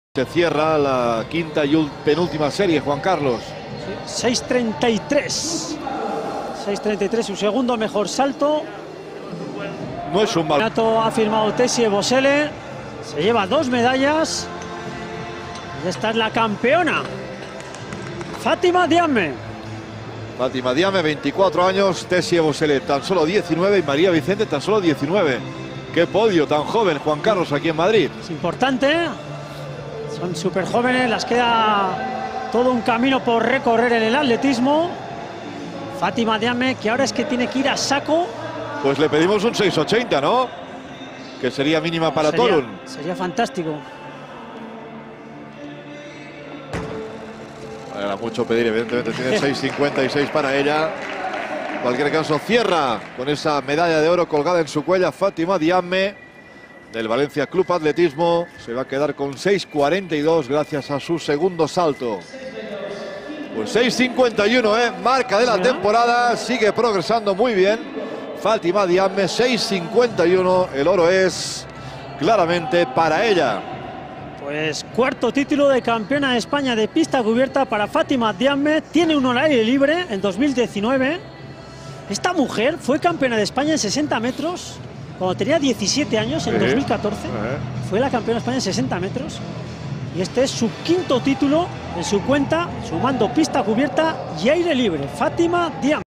Se cierra la quinta y penúltima serie, Juan Carlos. 6.33. 6.33, su segundo mejor salto. No es un mal. Ha firmado Tessie Bosele. Se lleva 2 medallas. Y esta es la campeona. Fátima Diame. Fátima Diame, 24 años. Tessie Bosele, tan solo 19. Y María Vicente, tan solo 19. Qué podio tan joven, Juan Carlos, aquí en Madrid. Es importante. Son súper jóvenes, las queda todo un camino por recorrer en el atletismo. Fátima Diame, que ahora es que tiene que ir a saco. Pues le pedimos un 6.80, ¿no? Que sería mínima para Torun. Sería fantástico. Era mucho pedir, evidentemente tiene 6.56 para ella. En cualquier caso, cierra con esa medalla de oro colgada en su cuello Fátima Diame del Valencia Club Atletismo. Se va a quedar con 6.42 gracias a su segundo salto. Pues 6.51, marca de la temporada. Sigue progresando muy bien Fátima Diame, 6.51. El oro es claramente para ella. Pues cuarto título de campeona de España de pista cubierta para Fátima Diame. Tiene un horario libre en 2019. Esta mujer fue campeona de España en 60 metros cuando tenía 17 años, en 2014. Fue la campeona de España en 60 metros. Y este es su quinto título en su cuenta, sumando pista cubierta y aire libre. Fátima Diame.